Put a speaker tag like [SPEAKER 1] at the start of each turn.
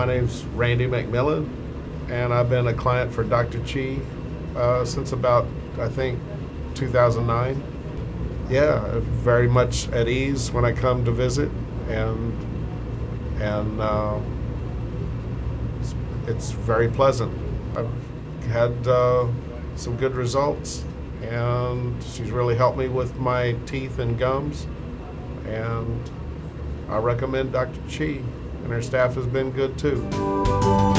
[SPEAKER 1] name's Randy McMillan, and I've been a client for Dr. Chi since about, I think, 2009. Yeah, very much at ease when I come to visit, and it's very pleasant. I've had some good results, and she's really helped me with my teeth and gums, and I recommend Dr. Chi, and her staff has been good too.